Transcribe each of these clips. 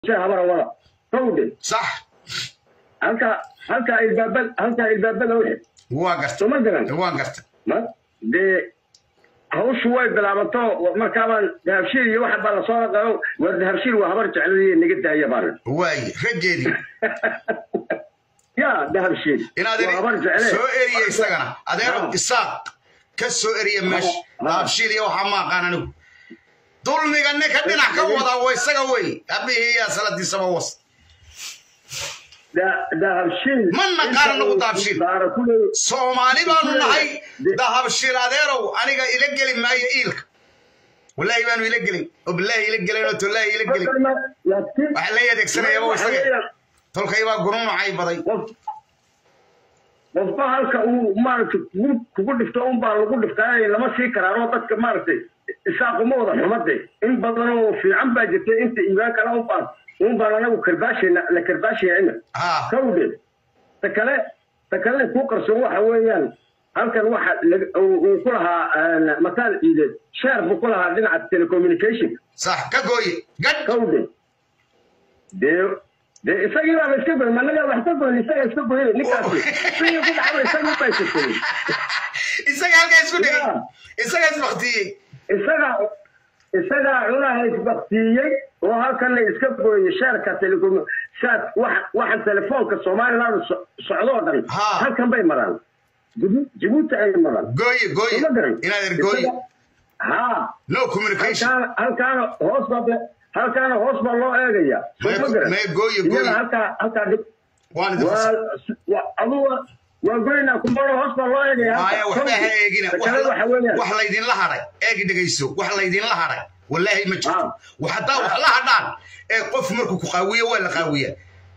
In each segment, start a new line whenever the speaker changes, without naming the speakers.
هبر ولا فودي
صح
halka ilbaabada wixii
waa gartay
ma garan
waa gartay
ma de hawshu way bilaabato marka baan dahabshiil iyo waxa baa la soo qabo war dahabshiil waa habar jecladii naga daaya baan
way rajeedi
ya dahabshiil
inaad soo eriyay isagana adeer isaaq ka soo eriya meesh dahabshiil iyo waxa ma aqaan anigu dulmiga ninka dhinac ka wada way isaga way abihi ya saladiisa ma was
dahabshiil
manna qaran ugu dahabshiil Soomaali baanu nahay dahabshiil adeerow aniga ila gali maayo iilka wallahi baanu ila galin oo billahi ila galin oo tolay ila galin waxa la yadeegsanaya waa isaga tolkay baa guruunacay baday
qofka halka uu maartay kugu dhifto baa lagu dhiftaay lama sii karaaro dadka maartay isaaquma wada xumaday in badan oo fiican baa jirtay inta iibaan kala u baan baan anagu karbaashina la karbaashina kawde takale ku qarso waxa weeyaan halkan waxa uu ku lahaa mataal ciideed share buu ku lahaa dhinaca telecommunication
صح كقوي قد
كودي ده isagii baa iska go'ay managa wax ka go'ay isaga iska go'ay ninkaasi sidii ku dhacay isaga bay shaqeeyay
isaga halka isku dhigay isaga isbaqtiyay isaga cunaha isbaqtiyay oo halkan la iska go'ay sharka telecom saad waxa telefoonka Soomaaliland socdo dhan halkan bay maraan Djibouti ay maraan go'ay inaad go'ay no communication halkaana hoos baa loo eegaya ma gooyo
halka dhig waa goyna kumbaro hoos baa loo eegaya
waxba ha eegina wax la idin la haray eegi dhageyso wax la idin la haray wallahi ma jirto waxa wax la hadaan ee qof markuu ku qaawiyo waa la qaawiya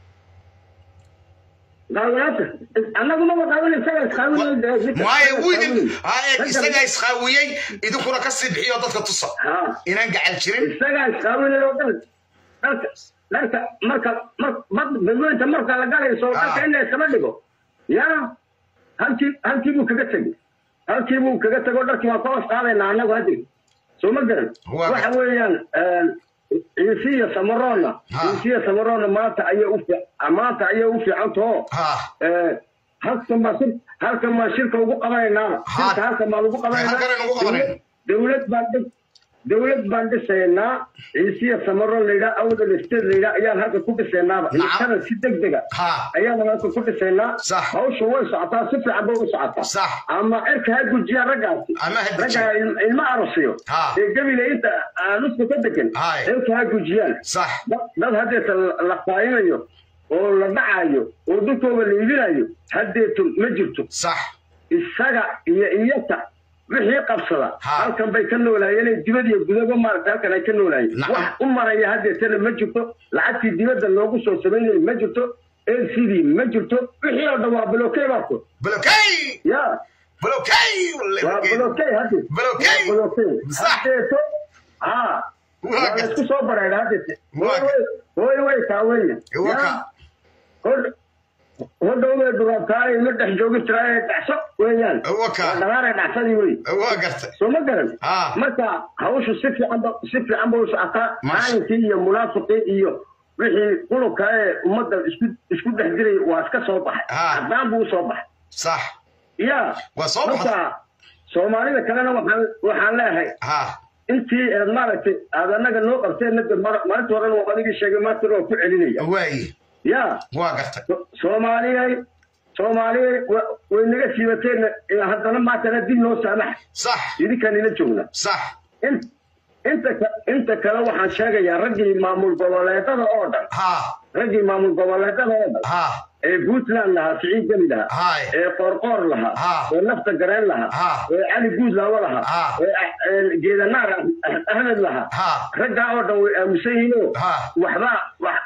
annagu ma qaawiyo isaga
isaga isqaawiyay idinkuna ka sii bixiyo dadka tusa inaan gacal jirin
isaga isqaawiyay marka la galayso dadka inay sama dhigo ya halkii buu kaga tago dharkii waa koo qaadayna annagu hadii soo ma garan waxa weeyaan إنسية سمرنا مات أيه وفي عنده هل كما شركة وقبلنا هل كما وقبلنا دولة باند سينا إنسية سمرنا ليلا أو الاستاذ ليلا أيام هذا كوب سينا كان ستة دقيقة أيام هذا كوب سينا أو شوي ساعتها صفر عبوا ساعتها
صح
أما إرك هاي الجيا رجع المعرصيو قبل أنت نص كدكن إرك هاي الجيا
صح
ده هديت اللقطين أيوه ولا دعايو ودكتور اللي يجينا هديت مجبته
صح
السجع يتا wixii qabsada halkan bay ka noolayeen dibadii gudaha maarta halkan ay ka noolayeen wax u maraya hadda ma jirto lacagtii dibadda loogu soo sameeyay ma jirto LCD ma jirto wixii oo dhawaa blockay baa ku
blockay
ya
blockay
blockay hadda blockay صح waa isku soo baray hadda way taaween ودولة دكتور ما تحجوج ترى تحسب ويان دلار تحسدي وي
وقرت
سو ما قرن متى هوش سفر عم بوش عطا عاينتي منافقي iyo wixii qulubka umada isku dhaxdiray waa iska soo baxay hadaan buu soo baxay
صح
ya
waa soo baxay
Soomaalida kalena waxaan leeyahay intii maaragtay adanaga noo qabteen maanta horan waa adiga sheegay maanta oo ku celinaya
way
يا
واقرت
سومالي وينك سيبتين هذا ما تندي له سامح
صح
يدي كان يلجونا
صح
انت كلو waxaan sheegaya ragii maamul goboleedada oo dhan ragii maamul goboleedada oo dhan ee Puntland laha Siciid Gali laha ee Qorqor laha ee Nafta Gareen laha ee Ali Guud laha ee Geedanaar Ahmed laha ragaa oo dhan way aamusayiino waxba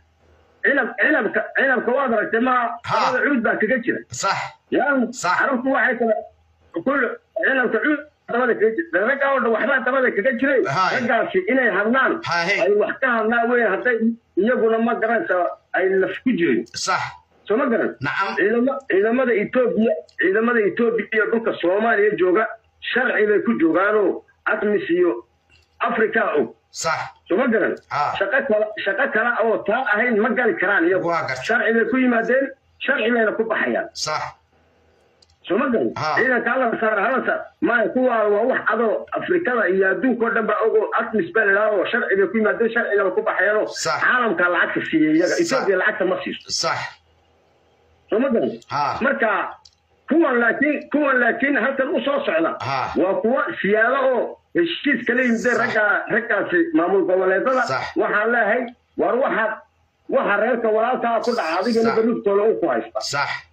عنب كوادرك ما هذا عود باك كجرة
صح
يعني صح عرفت واحد كل عنب كعود تبغى كجرة رجع ولا واحد تبغى كجرة رجع في إنه هرنان أي وقتها هرنان وين هذا يقول ما قرنت أي لفكجري
صح
شو ما قرن
نعم
إذا ماذا إثيوبيا دوك الصومالية جوجا شرعي بيكون جوجانو أتمسيو أفريقيا
صح
شو ما قرن شقة كلا أو تا أهين ما قال كران يو شرعي لكل مادين شرعي لنا كوب حياة
صح
شو ما قال إذا كان صار هذا ما يكون واحد هذا أفريقيا يدون كردن بأوجو أتمسبل لا شرعي لكل مادين شرعي لنا كوب حياة عالم كان العكس فيه إثيوبيا العكس مصير
صح
شو ما قال مركا كون لكن هذا الأساس على وقوة سيارة الشيء كلام ده رجع في معمول قولاتنا وحلا هي وروحها وحررت ولا تأكل عادي أنا بنقول طلعوا كويس
صح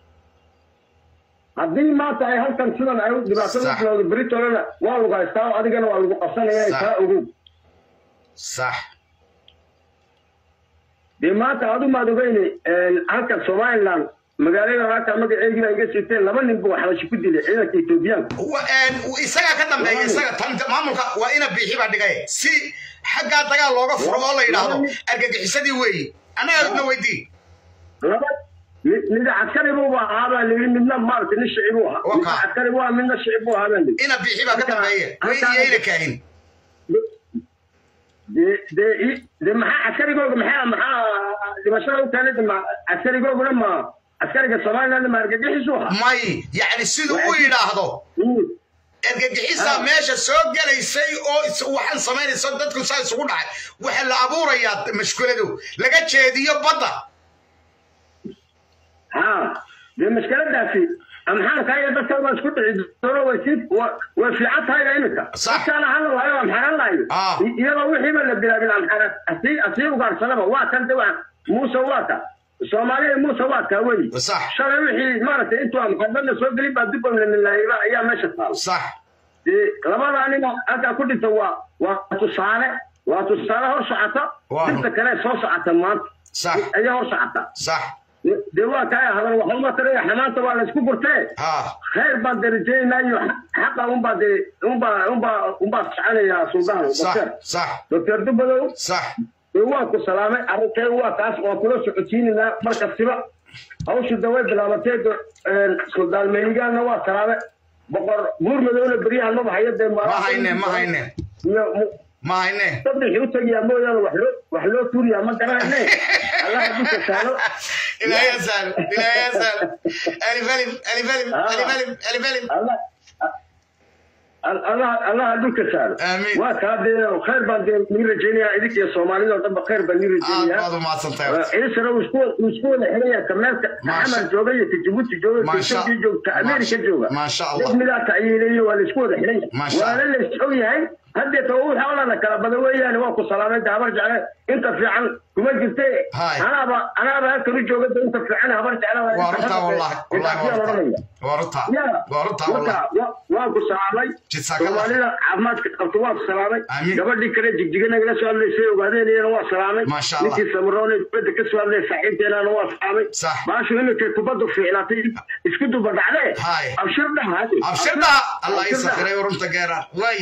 هذه ما تعي هل كان سنة عيود دراسة لو بريت ولا لا والله قايس تاو عادي أنا والله قصنا يا إسحاق
صح
بما تعودوا ما دبيني هل كان سوماليلاند magaalada raata magaceeyga ay gashiteen laba nin buu xabashi ku dilay ciidanka Itoobiyan
isaga ka dambeeyay isaga tan maamulka waa ina biixi ba dhigay si xagga dagaal looga furo oo la yiraahdo argagixisadii weey anaga weydii
laba mid askari buu ahaa midna maartay nin shicib buu ahaa askari waa midna shicib buu ahaa
ina biixi ba ka dambeeyay weeyay kaahin
de maxaa askarigooga maxaa dhimashada u keenay askarigooga ma askariga Soomaaliland ma argagixisuha
may yani sidoo uu yiraahdo argagixisa meesha soo galaysay oo waxaan sameynayso dadku saa isugu dhacay waxa la abuurayaa mashkuladu laga jeediyo badda
de mashkuladaasi amxaan ka yada dadka waa isku dhicid soo waysid waa fiican tahay inta kana hal waayo amxaan laayo iyadoo wixii la bilaabin amxaan asii ugaar sanaba waa kan dawaa Muuse waata Soomaaliya Muuse waata way shalay wixii maartay intuu amxaan soo galay baa dib la leeyahay ayaa meesha taal
صح
labada anina aka ku dhinta waa tusaale hor socota inta kale soo socota maanta
صح
ayaa hor socota
صح
دوا كاي هذا وحنا ترى حمانته ولا اسكو قرتي خير بعد درجينا حقا هم با على يا سلطان
صح
دكتور دبلو
صح
هو كو سلامه ارتي هو كاس oo kula socotiinina marka siba hawshu daway bilaabatay سلطان meeligaana waa salaame boqor buurmadowna bariyaha ma hay'adda
ma hayne
تبدي يوتي يا مويا وحلو توريا ما قرأناه الله يبوك سالو
إلى يسال ألي فلم
الله يبوك سالو
آمين
وكذا وخير بعد نير الجنيا إذا يا سومالي وطبع خير بنير الجنيا
هذا ما صنطير
إيش لو وشكون حلية كمان محمد جوبية تجيبوتي جوبية تجيبوتي جوبية أمريكا جوبية
ما شاء الله
بسم الله تعييني ولا شكون حلية
ما شاء الله
ولا اللي سوي هاي هدي تقول حولنا كلام يعني واقو سلامة برجع انت في عن كما قلت انا بهكر جوجد انت في عنها برجع انا
ورطها والله ورطها
واقو سلامة ومالنا عماتك قلتوات سلامة قبل كده جيجينا قلنا سؤال لي شيء وبعدين انا هو سلامة
ما شاء الله
نتي سمروني بدك سؤال لي صحيح انا هو سلامة
صح
ما شو انك تبدو في علاقتي اسكتوا بعد عليه ابشرنا
الله يسخر ورمت غيره وي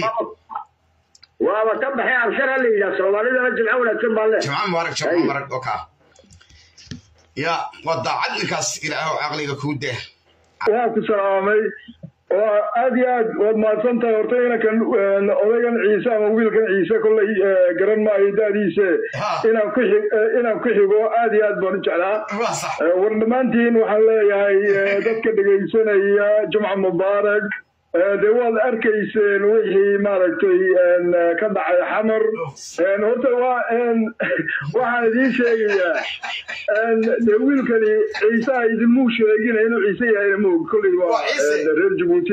وكم بحي أبشر اللي يا سوالي ده رجل أول كم بالله
جماعة مبارك أوكا يا وضع عدنك إلى عقلك كوده
واكو سلامي وأدياد وما سنت ورتينا كان أولين عيسى مويل كان عيسى كل قرن ما يدار عيسى إنا كحيبو أدياد برجعنا ورنمانتين وحلا يا دتك دقيسنا يا جمعة مبارك دوال أركيسين وحي ماركتي كدع حمر هو واحد شيء دويل كلي عيسى يدموش يجينا إنه عيسى يدمو كل رير جبوتي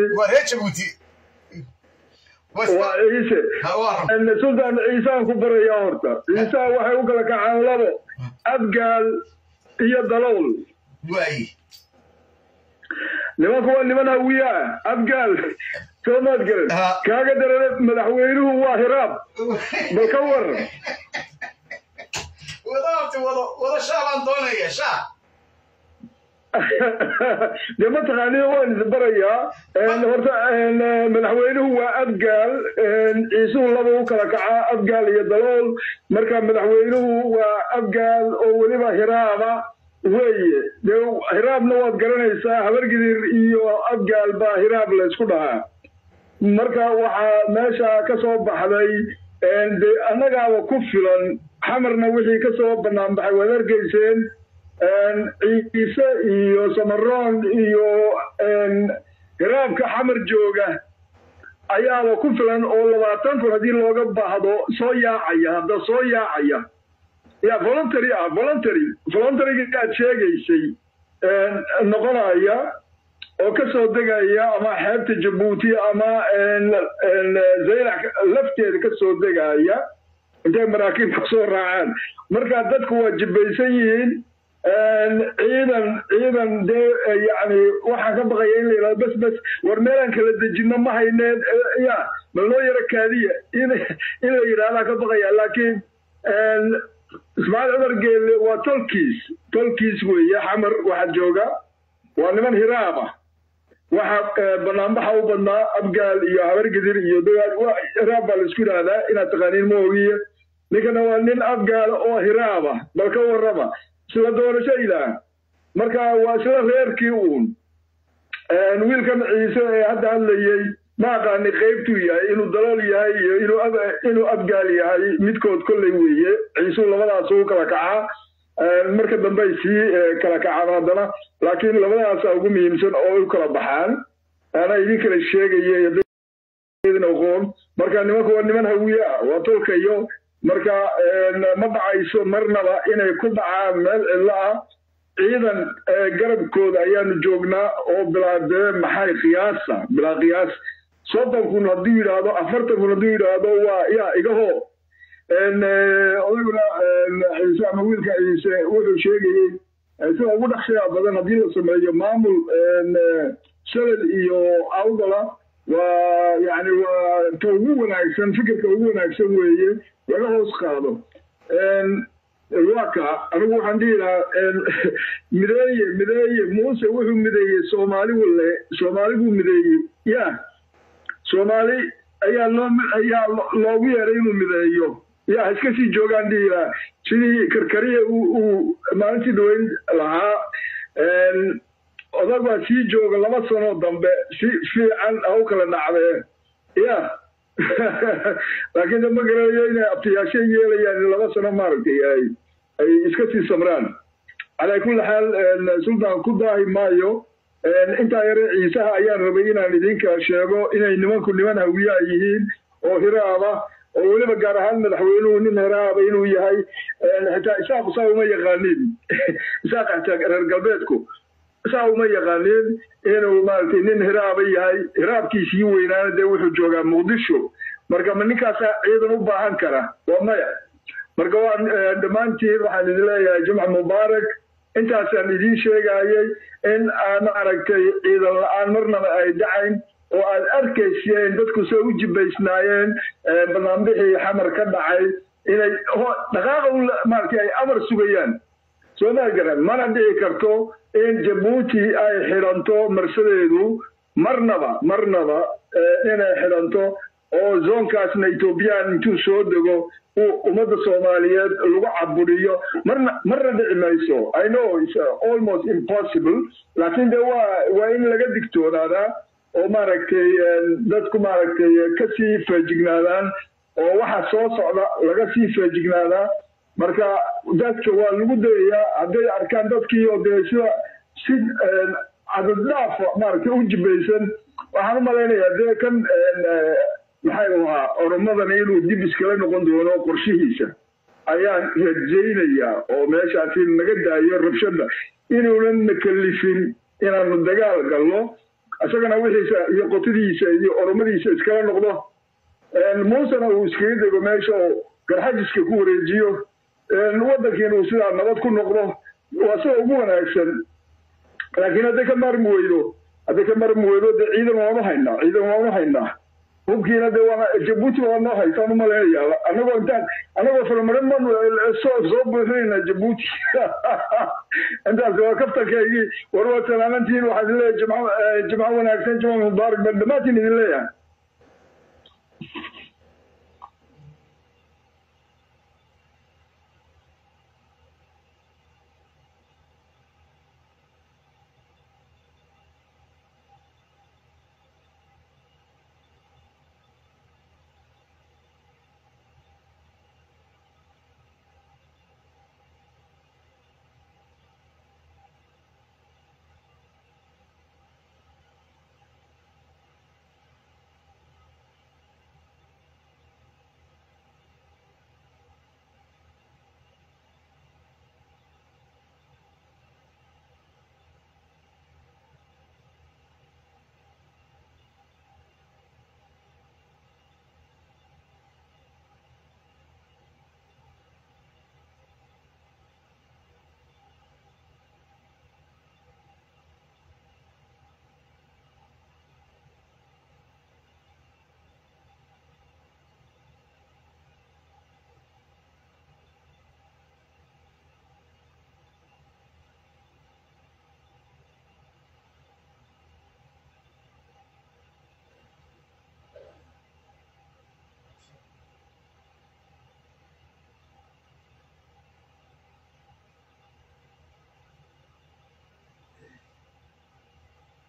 وعيسى أن سلطان عيسى كبر يا هرتا عيسى وحي وقلك عن لبو أبقال هي الضلول لمن هوية أبقال سوما تقول كاقدر مدحوينه هو هراب بالكور
وضع شعب أنطونية شعب
لما تغاني هو نزبريا مدحوينه هو أبقال عيسو الله كلكعا أبقال يدلول مركب مدحوينه هو أبقال ولما هرابا weeye dee hiraabna waad garanaysaa habargidir iyo abgaal baa hiraab la isku dhahaa marka waxaa meesha ka soo baxday annagaa ku filan xamarna wixii ka soo bannaan baxay waad arkayseen ciise iyo samaroon iyo hiraabka xamar jooga ayaaba ku filan oo 20 kun haddii looga baahdo soo yaacaya hadda soo yaacaya ya voluntary aad sheegaysay noqonaya oo ka soo degaya ama xeebta Jabuuti ama Zaylac lafteeda ka soo degaya intay maraakiib ka soo raacaan marka dadku waa jibaysan yihiin ciidan de yani waxaan ka baqaya in la yiraahdo bas war meelan kala dejino ma hayneen ya ma loo yara kaadiya in la yiraahdo ka baqaya laakiin Ismaaciil Cumar Geelle waa tolkiis weeye xamar waxa jooga waa niman hiraaba waxa banaanbaxa u badnaa abgaal iyo habargidir iyo hiraab baa la isku yidhaahdaa inaad taqaaniin ma ogiye ninkana waa nin abgaal oo hiraaba bal ka warrama sida doorasho ilaah marka waa isla reerkii uun wiilkan ciise ee hadda hadlayay ma aqaani qaybtuu yahay inuu dalool yahay iyo inuu abgaal yahay midkood kolley weeye ciise labadaas uu kala kacaa marka dambe ay sii kala kacaan haddana laakiin labadaas ugu muhiimsan oo u kala baxaan ana idin kala sheegayay aqoon marka nimanku waa niman hawiye ah waa tolkayo marka ma dhacayso marnaba inay ku dhacaan meel cidlo ah ciidan garabkooda ayaanu joognaa oo bilaabee maxay bilaa qiyaas 30 kun hadduu yidhaahdo 40 kun hadduu yidhaahdo waa yaa igaho odaguna ciise ama wiilka ciise wuxuu sheegayey sida ugu dhaqsiga badan haddii la sameeyo maamul shalal iyo awdala waa yani waa ta ugu wanaagsan fikirka ugu wanaagsan weeye laga hoos qaado waka anigu waxaan dhihi lahaa mideeye muuse wuxuu mideeyey soomaali walle soomaali buu mideeyey ya soomaali ayaa loogu yeeray inuu mideeyo ya iska sii joogaan dhihi lahaa sidii karkariya uu maalintii dhaweyn lahaa odag baa sii jooga 2 sano dambe si fiican u kala dhacdee ya laakiin ma garanayo inay abtiyaasho yeelayaan 2 sano maaragtay ay iska sii samraan calaa kulli xaal sultaan ku daahi maayo intaa yare ciisaha ayaan rabay inaan idinka sheego inay nimanku niman hawiye yihiin oo hiraaba oo weliba gaar ahaan madaxweynuhu nin hiraaba inuu yahay xitaa isaaqu saa uma yaqaaniin isaaq xitaa reer galbeedku saa uma yaqaaniin inuu maaragtay nin hiraaba yahay hiraabkiisii weynaana dee wuxuu joogaa muqdisho marka ma ninkaasaa ciidan u baahan kara waa maya marka waan dhammaantiin waxaan idin leeyahay jumca mubaarak intaasaan idiin sheegayay in aan maaragtay ciidan la-aan marnaba ay dhacayn oo aad arkayseen dadku soo u jibaysnaayeen banaanbixii xamar ka dhacay inay dhaqaaqa maaragtay ay amar sugayaan soo ma garan mana dhici karto in Jabuuti ay xiranto marsadeedu marnaba inay xiranto oo zoonkaasna Ethiopian intuu soo dego ummadda Soomaaliyeed lagu caburiyo marna dhici mayso I know it's almost impossible laakiin de waa in laga digtoonaada oo maaragtay dadku maaragtay ka sii feejignaadaan oo waxa soo socda laga sii feejignaada marka dadka waa lagu dayayaa hadday arkaan dadkii oo dee sida si cadaddaaf maaragtay u jibaysan waxaan u malaynayaa dee kan maxay ahaa oromadan inuu dib iskala noqon doono qorshihiisa ayaan rajaynayaa oo meeshaasi naga daayo rabshada inuunan nakalifin inaanu dagaal galno isagana wixiisa iyo qotidiisa iyo oromadiisa iskala noqdo muusena uu iskaga dego meesha oo garxajiska ku wareejiyo waddankiina uu sidaa nabad ku noqdo waa sida ugu wanaagsan laakiin hadday ka maarmi weydo dee ciidan waanu haynaa hubkiina dee waa Jabuuti waa noo haystaan u maleeyaa anagoo farmarin man soo buuxinayna Jabuuti intaas waa kaftankaygii war waa salaanantiin waxaad leeyahay jimco wanaagsan jimco mubaarak baan dhammaantiin idin leeyahay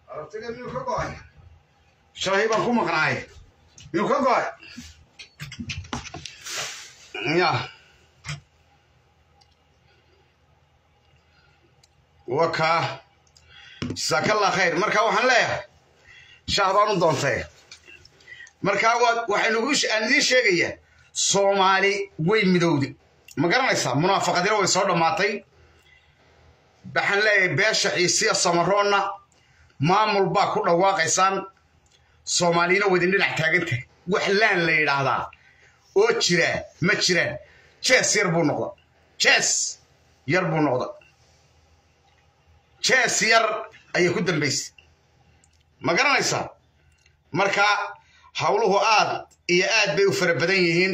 arabtiga miyuu ka go'ay shalay baan ku maqnaay miyuu ka go'ay ya waka jazakallah khayr marka waxaan leeyahay shacbaan u doontay marka waxaynu idin sheegayaa Soomaali way midowday ma garanaysaa munaafaqadina way soo dhamaatay baxan leeyahay beesha ciisiya samaroona maamul baa ku dhawaaqaysaan Soomaalina wadin dhinac taagantay wax laan la yiraahdaa oo jira ma jiraan jees yar buu noqday jees yar buu noqday jees yar ayay ku dambaysay ma garanaysaa marka hawluhu aad iyo aad bay u fara badan yihiin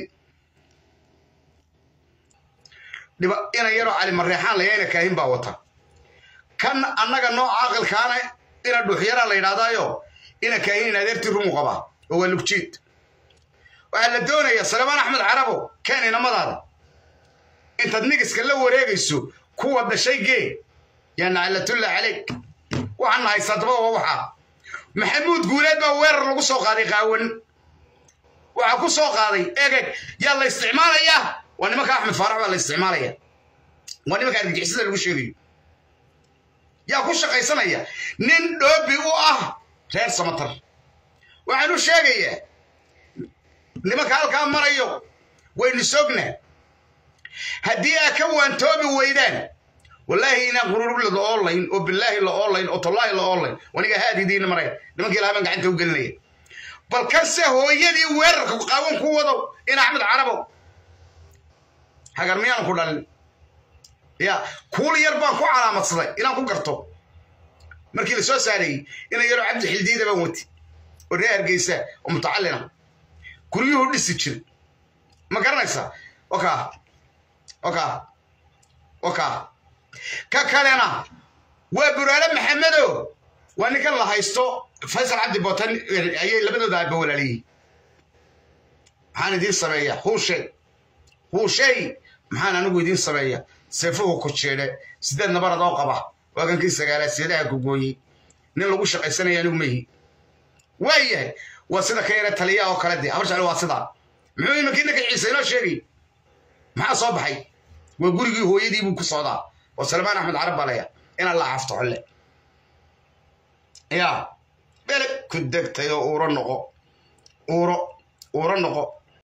ina yaro cali mareexaan layayna kaahin baa wata kan annaga nooc aqalkaana ina dhuuxyara la yidhahdaayo ina kaahin adeertii rumu qaba oo waa lugjiid waxaa la doonayaa Salmaan Axmed Carabo kan inamadaada intaad nigiska la wareegayso kuwa dhashay gee yaa naclatulla calayk waxaan haysadaba waxa maxamuud guuleed baa weerar lagu soo qaaday qaawan waxa ku soo qaaday eegay yaa la isticmaalaya waa nimanka Axmed Faarax baa la isticmaalaya waa nimanka argagixisada lagu sheegayo yaa ku shaqaysanaya nin dhoobi u ah reer Samatar waxaan u sheegayaa nimanka halkaa marayo waynu sognaa haddii aad ka waantoobi weydaan والله إنا غرور له أونلاين وبالله له أونلاين وطلعي له أونلاين ونيجا هذه دين مرة لما كي لها من قاعد توقل لي بل كسه هو يدي ورق وقاوم قوة إن أحمد عربه هاجر ميان كلنا يا كل يربع كو على مصلي إنا كو قرطو مركي لسوا ساري إنا يرو عبد الحلدي ده بموتي والريال جيسة ومتعلنا كل يوم لسه ما قرنيسا وكا ككلنا وبرالة محمدو وأنا كان الله يستو فيصل عبد البوتان أي لبده ده بقول عليه محانا دين صبية هو شيء محانا نقول دين صبية سيفوه كتشيله سيدنا نبرة ضوقبة وكان كيسة قال سيدها كوجوي نلقوا شقة سنة ينومه وياه وصدا كيرة تليا وكردي أمرش على وصدا معي مكينك عيسى شيء مع صبحي وقولي هو يدي بكسودا وسلمان أحمد عرب عليا إن الله عفته عليه يا بلك كدك تيو أورنقو